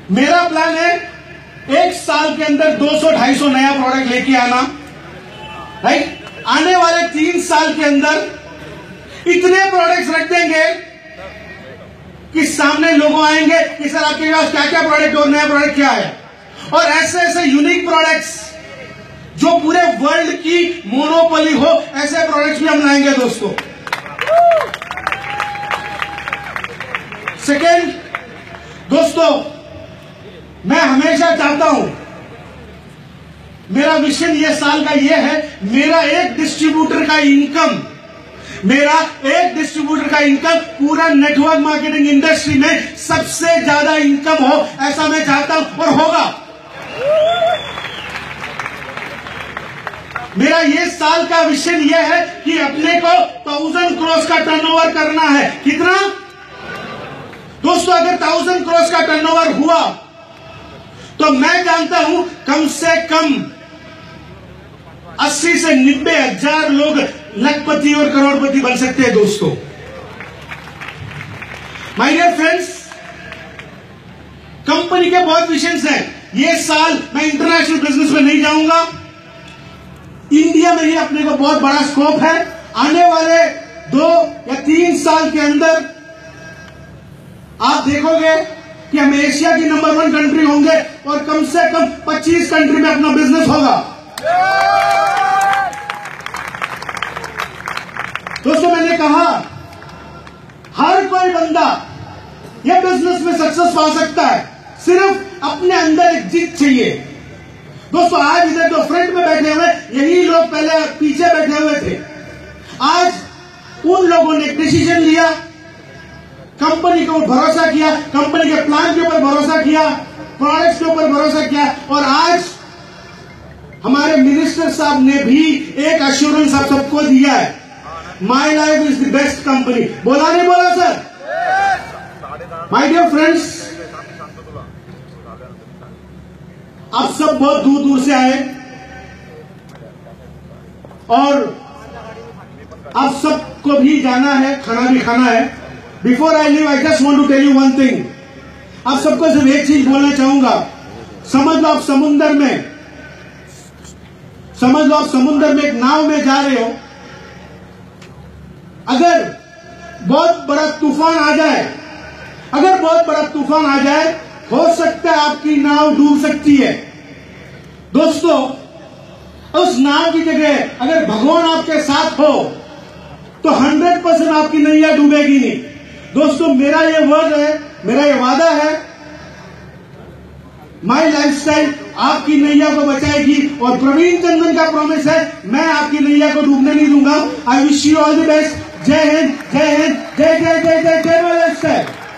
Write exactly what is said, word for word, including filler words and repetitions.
मेरा प्लान है एक साल के अंदर दो सौ ढाई सौ नया प्रोडक्ट लेके आना, राइट। आने वाले तीन साल के अंदर इतने प्रोडक्ट्स रख देंगे कि सामने लोग आएंगे कि सर आपके पास क्या क्या प्रोडक्ट और नया प्रोडक्ट क्या है, और ऐसे ऐसे यूनिक प्रोडक्ट्स जो पूरे वर्ल्ड की मोनोपोली हो, ऐसे प्रोडक्ट्स भी हम लाएंगे दोस्तों। सेकेंड दोस्तों, मैं हमेशा चाहता हूं, मेरा विजन ये साल का ये है, मेरा एक डिस्ट्रीब्यूटर का इनकम मेरा एक डिस्ट्रीब्यूटर का इनकम पूरा नेटवर्क मार्केटिंग इंडस्ट्री में सबसे ज्यादा इनकम हो, ऐसा मैं चाहता हूं और होगा। मेरा ये साल का विजन ये है कि अपने को थाउजेंड करोड़ का टर्नओवर करना है। कितना दोस्तों? अगर थाउजेंड करोड़ का टर्नओवर हुआ तो मैं जानता हूं कम से कम अस्सी से नब्बे हजार लोग लखपति और करोड़पति बन सकते हैं दोस्तों। माय डियर फ्रेंड्स, कंपनी के बहुत विजन्स हैं। ये साल मैं इंटरनेशनल बिजनेस में नहीं जाऊंगा, इंडिया में ही अपने को बहुत बड़ा स्कोप है। आने वाले दो या तीन साल के अंदर आप देखोगे कि हम एशिया की नंबर वन कंट्री होंगे और कम से कम पच्चीस कंट्री में अपना बिजनेस होगा। दोस्तों, मैंने कहा हर कोई बंदा यह बिजनेस में सक्सेस पा सकता है, सिर्फ अपने अंदर एक जिद चाहिए। दोस्तों, आज इधर जो फ्रंट में बैठे हुए यही लोग पहले पीछे बैठे हुए थे। आज उन लोगों ने डिसीजन लिया, कंपनी के ऊपर भरोसा किया, कंपनी के प्लान के ऊपर भरोसा किया, प्रोडक्ट्स के ऊपर भरोसा किया, और आज हमारे मिनिस्टर साहब ने भी एक अश्योरेंस आप सबको दिया है, my life is the best company. बोला नहीं बोला सर? माय डियर फ्रेंड्स, आप सब बहुत दूर दूर से आए और आप सबको भी जाना है, खाना भी खाना है। Before I leave I just want to tell you one thing. आप सबको सिर्फ एक चीज बोलना चाहूंगा। समझ लो आप समुंदर में समझ लो आप समुंदर में एक नाव में जा रहे हो। अगर बहुत बड़ा तूफान आ जाए अगर बहुत बड़ा तूफान आ जाए हो सकता है आपकी नाव डूब सकती है। दोस्तों, उस नाव की जगह अगर भगवान आपके साथ हो तो हंड्रेड परसेंट आपकी नैया डूबेगी नहीं। दोस्तों, मेरा ये वर्ड है, मेरा ये वादा है, माई लाइफस्टाइल आपकी नैया को बचाएगी और प्रवीण चंदन का प्रॉमिस है, मैं आपकी नैया को डूबने नहीं दूंगा। I wish you all the best. जय हिंद, जय हिंद, जय जय जय जय जय माई लाइफस्टाइल।